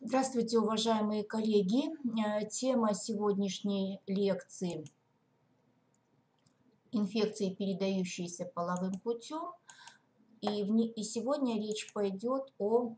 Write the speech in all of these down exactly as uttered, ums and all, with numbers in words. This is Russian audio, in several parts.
Здравствуйте, уважаемые коллеги! Э, Тема сегодняшней лекции — инфекции, передающиеся половым путем. И, в не- и сегодня речь пойдет о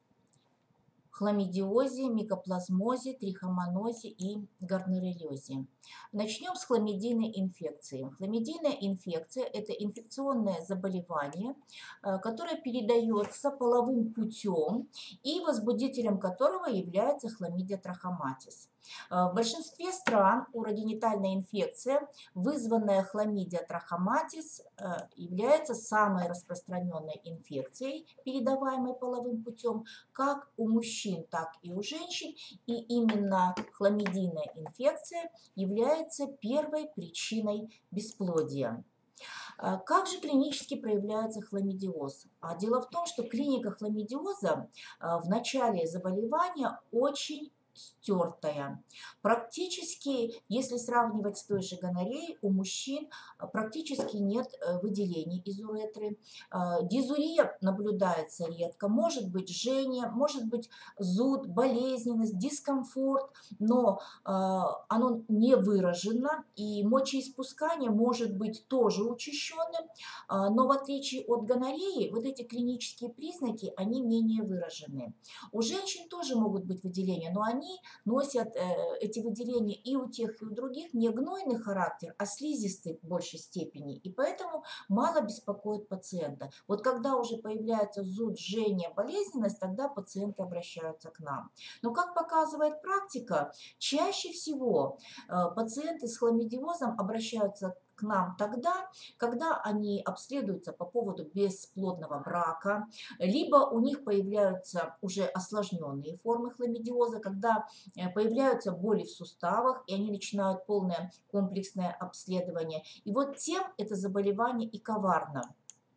хламидиозе, микоплазмозе, трихомонозе и гонорейлезе. Начнем с хламидийной инфекции. Хламидийная инфекция — это инфекционное заболевание, э, которое передается половым путем и возбудителем которого является хламидия трахоматис. Э, В большинстве стран урогенитальная инфекция, вызванная хламидия трахоматис, э, является самой распространенной инфекцией, передаваемой половым путем, как у мужчин, так и у женщин, и именно хламидийная инфекция является первой причиной бесплодия. А Как же клинически проявляется хламидиоз? А Дело в том, что клиника хламидиоза а, в начале заболевания очень стертая. Практически, если сравнивать с той же гонореей, у мужчин а, практически нет э, выделений из уретры. А, Дизурия наблюдается редко, может быть жжение, может быть зуд, болезненность, дискомфорт, но а, оно не выражено, и мочеиспускание может быть тоже учащенным, а, но в отличие от гонореи, вот эти клинические признаки, они менее выражены. У женщин тоже могут быть выделения, но они носят э, эти выделения и у тех, и у других не гнойный характер, а слизистый в большей степени, и поэтому мало беспокоит пациента. Вот когда уже появляется зуд, жжение, болезненность, тогда пациенты обращаются к нам. Но, как показывает практика, чаще всего э, пациенты с хламидиозом обращаются к нам тогда, когда они обследуются по поводу бесплодного брака, либо у них появляются уже осложненные формы хламидиоза, когда э, появляются боли в суставах, и они начинают полное комплексное обследование. И вот тем это заболевание и коварно.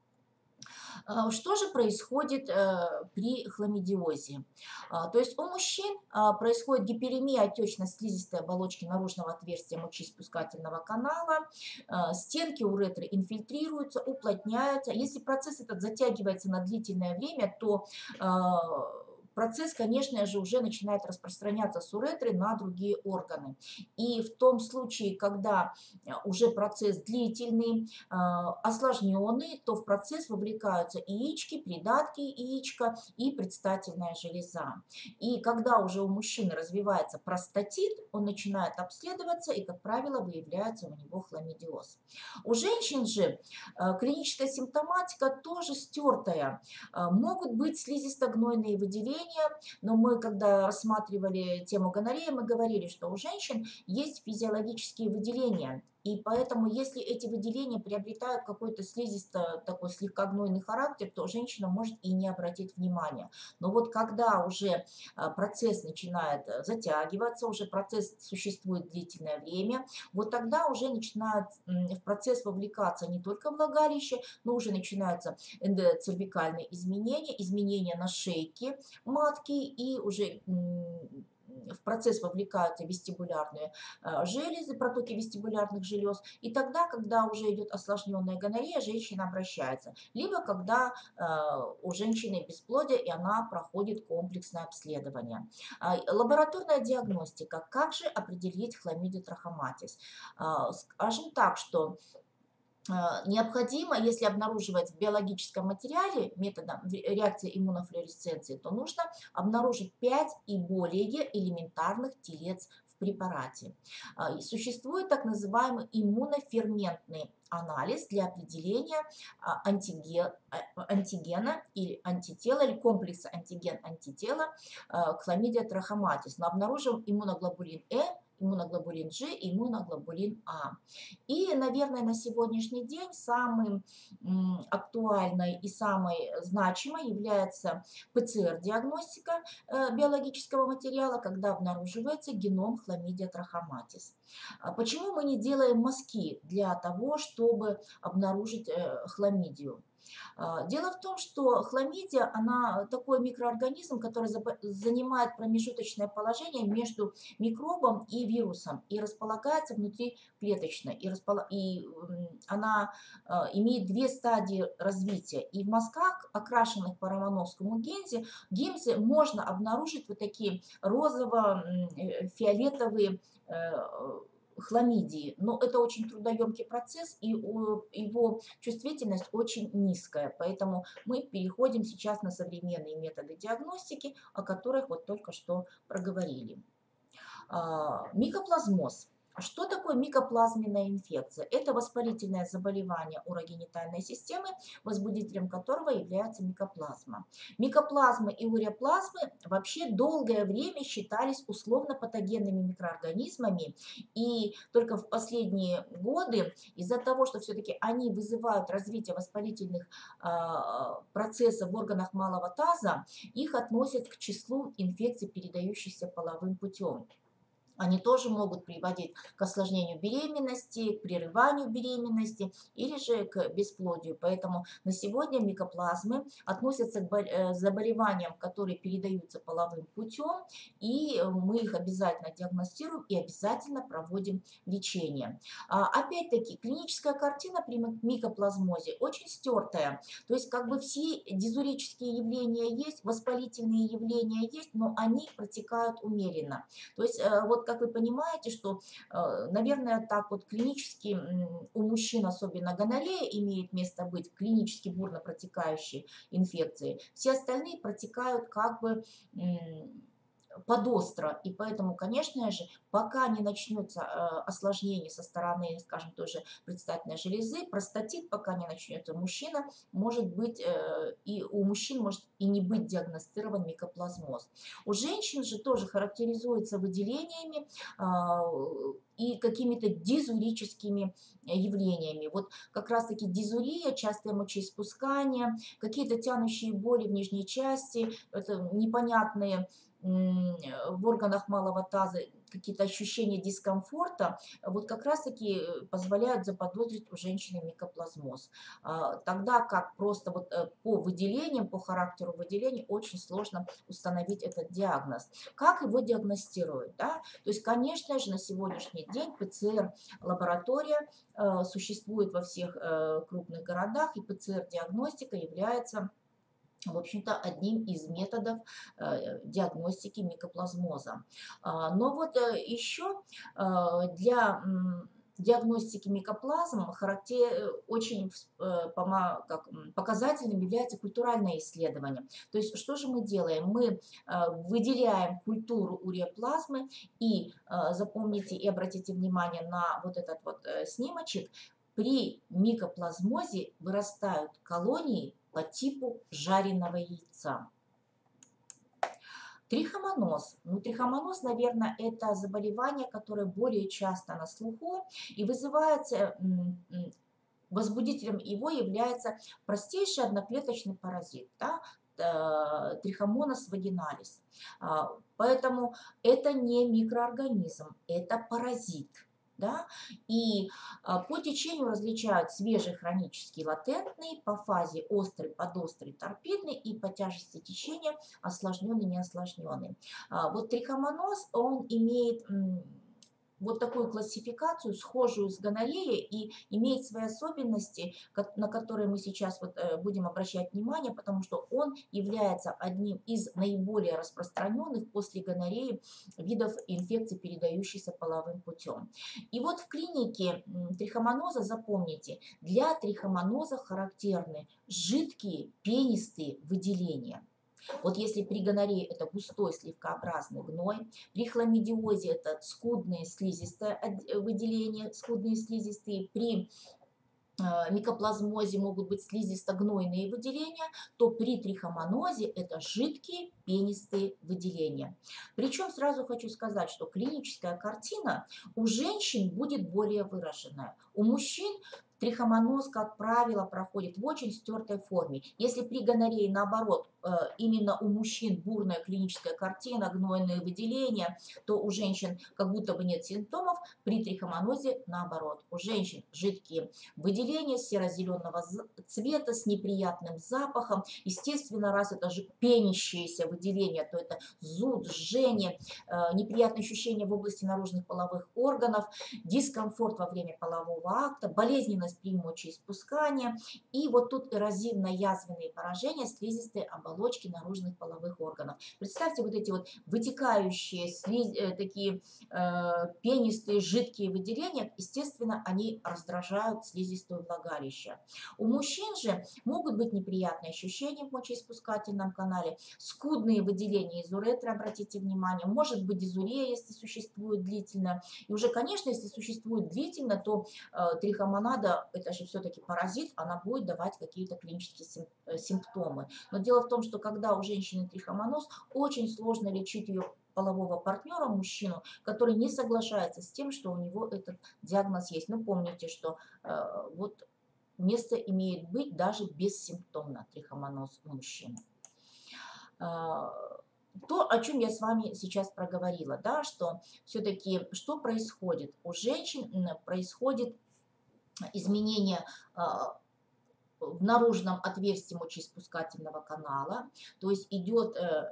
А, Что же происходит э, при хламидиозе? А, То есть у мужчин а, происходит гиперемия отечно-слизистой оболочки наружного отверстия мочеиспускательного канала, а, стенки уретры инфильтрируются, уплотняются. Если процесс этот затягивается на длительное время, то а, процесс, конечно же, уже начинает распространяться с уретры на другие органы. И в том случае, когда уже процесс длительный, осложненный, то в процесс вовлекаются яички, придатки яичка и предстательная железа. И когда уже у мужчины развивается простатит, он начинает обследоваться, и, как правило, выявляется у него хламидиоз. У женщин же клиническая симптоматика тоже стертая. Могут быть слизисто-гнойные выделения, но мы, когда рассматривали тему гонореи, мы говорили, что у женщин есть физиологические выделения. И поэтому, если эти выделения приобретают какой-то слизисто такой слегка гнойный характер, то женщина может и не обратить внимания. Но вот когда уже процесс начинает затягиваться, уже процесс существует длительное время, вот тогда уже начинают в процесс вовлекаться не только влагалище, но уже начинаются эндоцервикальные изменения, изменения на шейке матки, и уже в процесс вовлекаются вестибулярные железы, протоки вестибулярных желез. И тогда, когда уже идет осложненная гонорея, женщина обращается. Либо когда у женщины бесплодие, и она проходит комплексное обследование. Лабораторная диагностика. Как же определить хламидию трахоматис? Скажем так, что необходимо, если обнаруживать в биологическом материале методом реакции иммунофлуоресценции, то нужно обнаружить пять и более элементарных телец в препарате. Существует так называемый иммуноферментный анализ для определения антиген, антигена или антитела, или комплекса антиген-антитела к хламидия трахоматис. Но обнаружим иммуноглобулин Э, иммуноглобулин G и иммуноглобулин А. И, наверное, на сегодняшний день самым актуальной и самой значимой является ПЦР-диагностика биологического материала, когда обнаруживается геном хламидия трахоматис. Почему мы не делаем мазки для того, чтобы обнаружить хламидию? Дело в том, что хламидия, она такой микроорганизм, который занимает промежуточное положение между микробом и вирусом и располагается внутриклеточно. И, распол... и она имеет две стадии развития. И в мазках, окрашенных по романовскому гензе, гемзе можно обнаружить вот такие розово-фиолетовые хламидии, но это очень трудоемкий процесс, и его чувствительность очень низкая, поэтому мы переходим сейчас на современные методы диагностики, о которых вот только что проговорили. Микоплазмоз. Что такое микоплазменная инфекция? Это воспалительное заболевание урогенитальной системы, возбудителем которого является микоплазма. Микоплазмы и уреоплазмы вообще долгое время считались условно-патогенными микроорганизмами, и только в последние годы из-за того, что все-таки они вызывают развитие воспалительных э, процессов в органах малого таза, их относят к числу инфекций, передающихся половым путем. Они тоже могут приводить к осложнению беременности, к прерыванию беременности или же к бесплодию. Поэтому на сегодня микоплазмы относятся к заболеваниям, которые передаются половым путем, и мы их обязательно диагностируем и обязательно проводим лечение. Опять-таки, клиническая картина при микоплазмозе очень стертая. То есть как бы все дизурические явления есть, воспалительные явления есть, но они протекают умеренно. То есть вот как вы понимаете, что, наверное, так вот клинически у мужчин, особенно гонорея, имеет место быть, клинически бурно протекающие инфекции. Все остальные протекают как бы подостро, и поэтому, конечно же, пока не начнется осложнение со стороны, скажем, тоже предстательной железы, простатит, пока не начнется, мужчина может быть, и у мужчин может и не быть диагностирован микоплазмоз. У женщин же тоже характеризуется выделениями и какими-то дизурическими явлениями. Вот как раз-таки дизурия, частое мочеиспускание, какие-то тянущие боли в нижней части, это непонятные в органах малого таза, какие-то ощущения дискомфорта, вот как раз-таки позволяют заподозрить у женщины микоплазмоз. Тогда как просто вот по выделениям, по характеру выделений очень сложно установить этот диагноз. Как его диагностируют? Да? То есть, конечно же, на сегодняшний день ПЦР-лаборатория существует во всех крупных городах, и ПЦР-диагностика является, в общем-то, одним из методов э, диагностики микоплазмоза. А, но вот э, еще э, для м, диагностики микоплазм характер, очень э, пома, как, показательным является культуральное исследование. То есть что же мы делаем? Мы э, выделяем культуру уреоплазмы и, э, запомните и обратите внимание на вот этот вот э, снимочек, при микоплазмозе вырастают колонии по типу жареного яйца. Трихомоноз. Ну, трихомоноз, наверное, это заболевание, которое более часто на слуху и вызывается, возбудителем его является простейший одноклеточный паразит, да, трихомонос вагиналис. Поэтому это не микроорганизм, это паразит. Да? И а, по течению различают свежий, хронический, латентный, по фазе острый, подострый, торпедный и по тяжести течения осложненный, неосложненный. А, вот трихомоноз, он имеет м, вот такую классификацию, схожую с гонореей, и имеет свои особенности, на которые мы сейчас вот будем обращать внимание, потому что он является одним из наиболее распространенных после гонореи видов инфекций, передающихся половым путем. И вот в клинике трихомоноза, запомните, для трихомоноза характерны жидкие пенистые выделения. Вот если при гонорее это густой сливкообразный гной, при хламидиозе это скудные слизистые выделения, скудные слизистые, при микоплазмозе могут быть слизисто-гнойные выделения, то при трихомонозе это жидкие пенистые выделения. Причем сразу хочу сказать, что клиническая картина у женщин будет более выраженная. У мужчин трихомоноз, как правило, проходит в очень стертой форме. Если при гонорее, наоборот, именно у мужчин бурная клиническая картина, гнойные выделения, то у женщин как будто бы нет симптомов. При трихомонозе наоборот. У женщин жидкие выделения серо-зеленого цвета с неприятным запахом. Естественно, раз это же пенящиеся выделения, то это зуд, жжение, неприятные ощущения в области наружных половых органов, дискомфорт во время полового акта, болезненность при мочеиспускании. И вот тут эрозивно-язвенные поражения слизистой оболочки наружных половых органов. Представьте, вот эти вот вытекающие, слиз... такие э, пенистые, жидкие выделения, естественно, они раздражают слизистую влагалища. У мужчин же могут быть неприятные ощущения в мочеиспускательном канале, скудные выделения из уретры, обратите внимание, может быть дизурея, если существует длительно. И уже, конечно, если существует длительно, то э, трихомонада, это же все-таки паразит, она будет давать какие-то клинические симптомы. Но дело в том, что когда у женщины трихомоноз, очень сложно лечить ее полового партнера, мужчину, который не соглашается с тем, что у него этот диагноз есть. Но помните, что э, вот место имеет быть даже бессимптомно трихомоноз у мужчины. Э, то, о чем я с вами сейчас проговорила, да, что все-таки что происходит? У женщин происходит изменение э, в наружном отверстии мочеиспускательного канала, то есть идет э,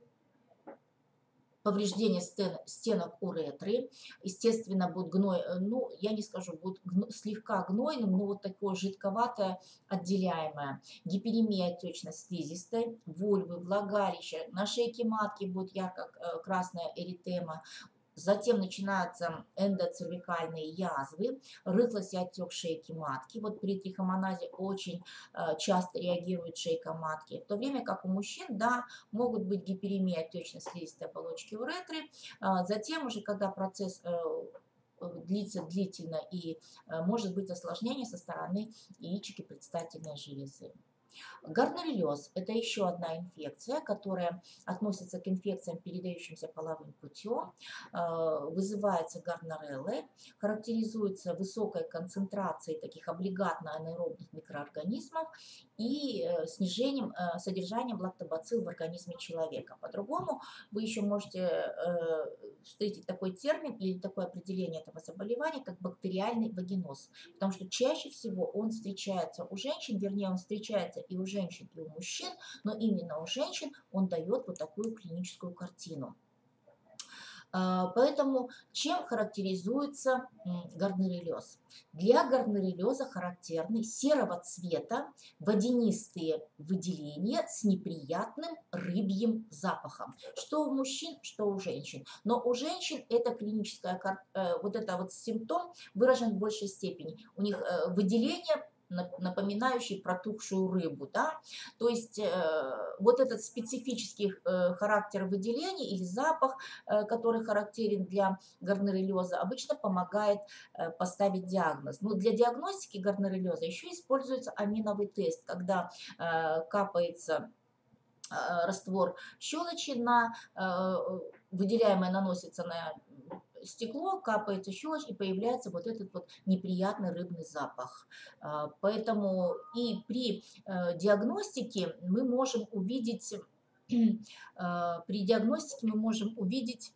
повреждение стен, стенок уретры, естественно, будет гной, ну, я не скажу, будет гно, слегка гнойным, но вот такое жидковатое, отделяемое. Гиперемия отечно-слизистой, вульвы, влагалища, на шейке матки будет ярко-красная эритема. Затем начинаются эндоцервикальные язвы, рыхлость и отек шейки матки. Вот при трихомоназе очень э, часто реагирует шейка матки. В то время как у мужчин, да, могут быть гиперемия отечно-слизистой оболочки уретры. Э, затем уже, когда процесс э, длится длительно и э, может быть осложнение со стороны яичек и предстательной железы. Гоноррелез – это еще одна инфекция, которая относится к инфекциям, передающимся половым путем, вызывается гонореллой, характеризуется высокой концентрацией таких облигатно-анаэробных микроорганизмов и снижением содержанием лактобацилл в организме человека. По-другому вы еще можете встретить такой термин или такое определение этого заболевания, как бактериальный вагиноз, потому что чаще всего он встречается у женщин, вернее, он встречается и у женщин, и у мужчин, но именно у женщин он дает вот такую клиническую картину. Поэтому чем характеризуется гоноррелез? Для гоноррелеза характерны серого цвета водянистые выделения с неприятным рыбьим запахом. Что у мужчин, что у женщин. Но у женщин это клиническая, вот это вот симптом выражен в большей степени. У них выделение, напоминающий протухшую рыбу, да, то есть э, вот этот специфический э, характер выделения или запах, э, который характерен для гоноррелеза, обычно помогает э, поставить диагноз. Но для диагностики гоноррелеза еще используется аминовый тест, когда э, капается э, раствор щелочи на э, выделяемое, наносится на стекло, капается щелочь и появляется вот этот вот неприятный рыбный запах. Поэтому и при диагностике мы можем увидеть, при диагностике мы можем увидеть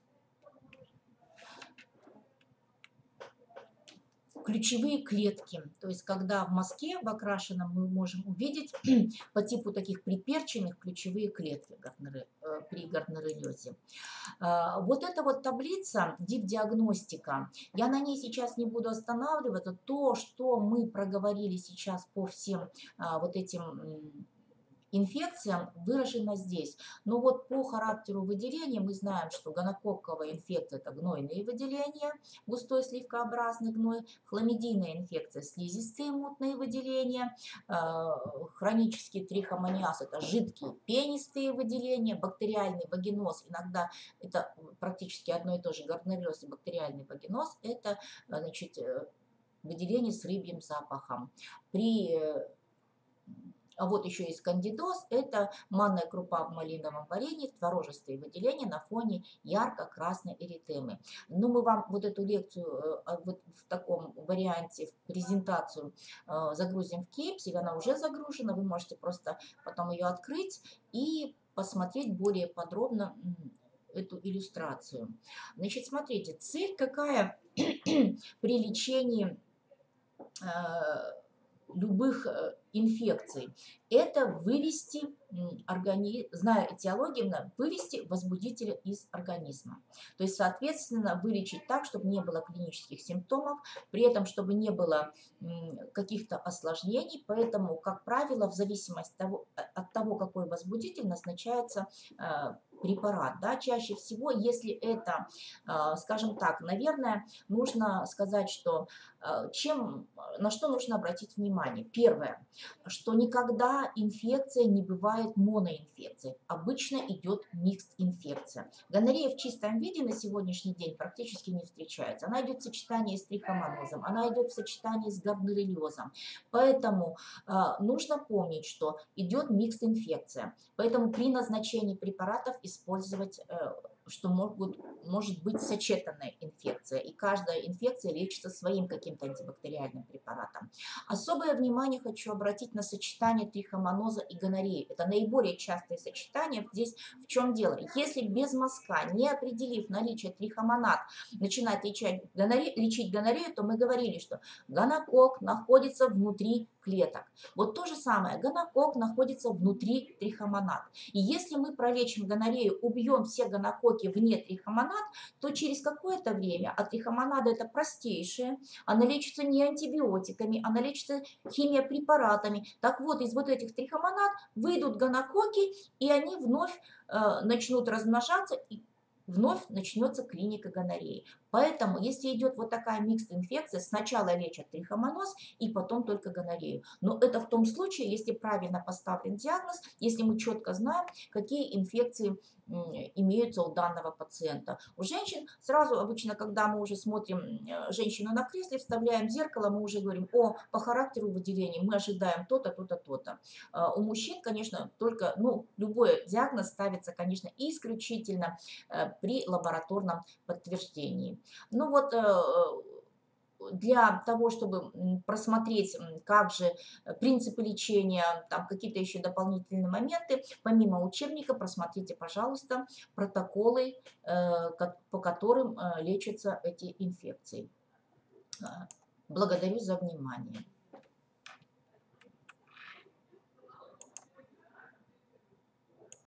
ключевые клетки, то есть когда в мазке в окрашенном мы можем увидеть по типу таких приперченных ключевые клетки при гоноррелезе. Вот эта вот таблица дип-диагностика, я на ней сейчас не буду останавливаться, то, что мы проговорили сейчас по всем вот этим инфекциям, выражена здесь. Но вот по характеру выделения мы знаем, что гонококковая инфекция – это гнойные выделения, густой сливкообразный гной, хламидийная инфекция – слизистые мутные выделения, хронический трихомониаз – это жидкие пенистые выделения, бактериальный вагиноз, иногда это практически одно и то же, гоноррелез и бактериальный вагиноз – это, значит, выделение с рыбьим запахом. При А вот еще есть кандидоз, это манная крупа в малиновом варенье, творожистые выделения на фоне ярко-красной эритемы. Но мы вам вот эту лекцию вот в таком варианте, в презентацию загрузим в Кейпсиль, она уже загружена, вы можете просто потом ее открыть и посмотреть более подробно эту иллюстрацию. Значит, смотрите, цель какая при лечении любых инфекций, это вывести организм, зная этиологию, вывести возбудителя из организма. То есть, соответственно, вылечить так, чтобы не было клинических симптомов, при этом, чтобы не было каких-то осложнений. Поэтому, как правило, в зависимости от того, от того какой возбудитель, назначается препарат. Да? Чаще всего, если это, скажем так, наверное, нужно сказать, что чем, на что нужно обратить внимание. Первое, что никогда инфекция не бывает моноинфекцией. Обычно идет микс-инфекция. Гонорея в чистом виде на сегодняшний день практически не встречается. Она идет в сочетании с трихомонозом, она идет в сочетании с гарднереллезом. Поэтому э, нужно помнить, что идет микс-инфекция. Поэтому при назначении препаратов использовать э, что могут, может быть сочетанная инфекция, и каждая инфекция лечится своим каким-то антибактериальным препаратом. Особое внимание хочу обратить на сочетание трихомоноза и гонореи. Это наиболее частые сочетания. Здесь в чем дело? Если без мазка, не определив наличие трихомонад, начинать лечить гонорею, лечить гонорею, то мы говорили, что гонокок находится внутри клеток. Вот то же самое, гонокок находится внутри трихомонад. И если мы пролечим гонорею, убьем все гонококи вне трихомонад, то через какое-то время, а трихомонада это простейшая, она лечится не антибиотиками, она лечится химиопрепаратами. Так вот, из вот этих трихомонад выйдут гонококи, и они вновь э, начнут размножаться, и вновь начнется клиника гонореи. Поэтому, если идет вот такая микс-инфекция, сначала лечат трихомоноз и потом только гонорею. Но это в том случае, если правильно поставлен диагноз, если мы четко знаем, какие инфекции имеются у данного пациента. У женщин сразу обычно, когда мы уже смотрим женщину на кресле, вставляем зеркало, мы уже говорим, о, по характеру выделений мы ожидаем то-то, то-то, то-то. У мужчин, конечно, только, ну, любой диагноз ставится, конечно, исключительно при лабораторном подтверждении. Ну вот, для того, чтобы просмотреть, как же принципы лечения, там какие-то еще дополнительные моменты, помимо учебника, просмотрите, пожалуйста, протоколы, по которым лечатся эти инфекции. Благодарю за внимание.